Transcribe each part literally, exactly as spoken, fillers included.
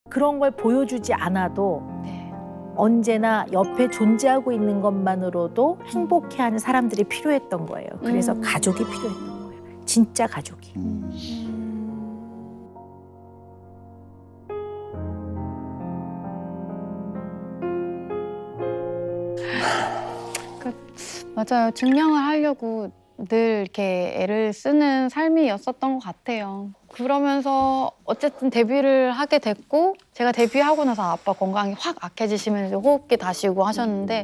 그런 걸 보여주지 않아도 네. 언제나 옆에 존재하고 있는 것만으로도 행복해하는 사람들이 필요했던 거예요. 그래서 음. 가족이 필요했던 거예요. 진짜 가족이. 음. 그, 맞아요. 증명을 하려고 늘 이렇게 애를 쓰는 삶이었었던 것 같아요. 그러면서 어쨌든 데뷔를 하게 됐고 제가 데뷔하고 나서 아빠 건강이 확 악해지시면서 호흡기 다시고 하셨는데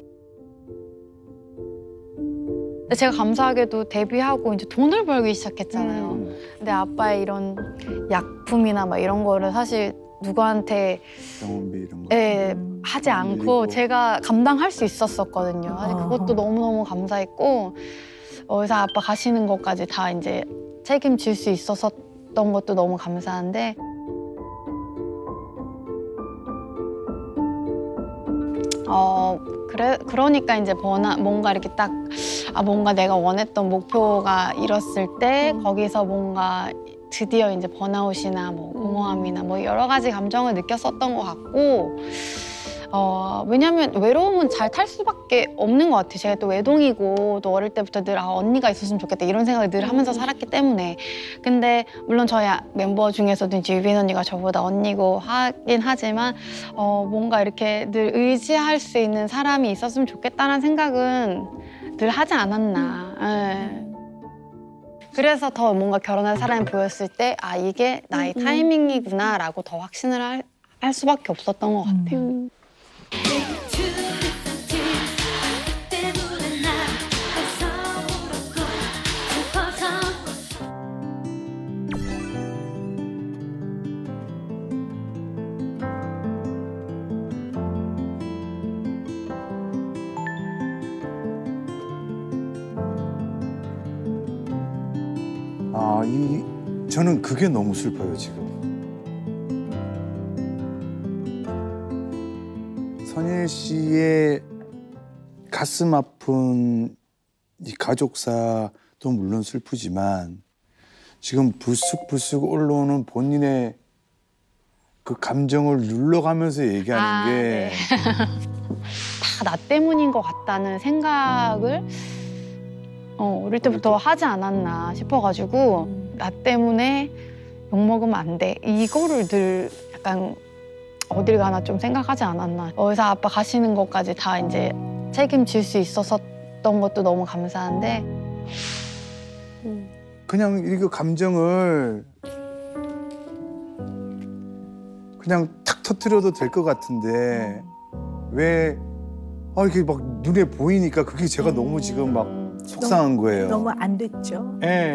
근데 제가 감사하게도 데뷔하고 이제 돈을 벌기 시작했잖아요. 음. 근데 아빠의 이런 약품이나 막 이런 거를 사실 누구한테 병원비 이런 거. 예, 음. 하지 않고 밀리고. 제가 감당할 수 있었었거든요. 사실 그것도 너무너무 감사했고 어, 의사 아빠 가시는 것까지 다 이제 책임질 수 있었던 것도 너무 감사한데 어 그래 그러니까 이제 번아 뭔가 이렇게 딱 아 뭔가 내가 원했던 목표가 이뤘을 때 음. 거기서 뭔가 드디어 이제 번아웃이나 뭐 공허함이나 뭐 여러 가지 감정을 느꼈었던 것 같고 어 왜냐면 외로움은 잘 탈 수밖에 없는 것 같아요. 제가 또 외동이고 또 어릴 때부터 늘 아, 언니가 있었으면 좋겠다 이런 생각을 늘 하면서 살았기 때문에 근데 물론 저희 멤버 중에서도 이제 유빈 언니가 저보다 언니고 하긴 하지만 어 뭔가 이렇게 늘 의지할 수 있는 사람이 있었으면 좋겠다는 생각은 늘 하지 않았나. 예. 그래서 더 뭔가 결혼할 사람이 보였을 때 아 이게 나의 타이밍이구나라고 더 확신을 할, 할 수밖에 없었던 것 같아요. 음. 아, 이 저는 그게 너무 슬퍼요 지금. 선일 씨의 가슴 아픈 이 가족사도 물론 슬프지만 지금 불쑥불쑥 올라오는 본인의 그 감정을 눌러가면서 얘기하는 아, 게 네. 다 나 때문인 것 같다는 생각을 어, 어릴 때부터 하지 않았나 싶어가지고 나 때문에 욕먹으면 안 돼. 이거를 늘 약간 어딜 가나 좀 생각하지 않았나. 의사 아빠 가시는 것까지 다 이제 책임질 수 있었던 것도 너무 감사한데 그냥 이거 감정을 그냥 탁 터뜨려도 될 것 같은데 왜 아, 이렇게 막 눈에 보이니까 그게 제가 너무 지금 막 속상한 거예요. 너무 안 됐죠. 예.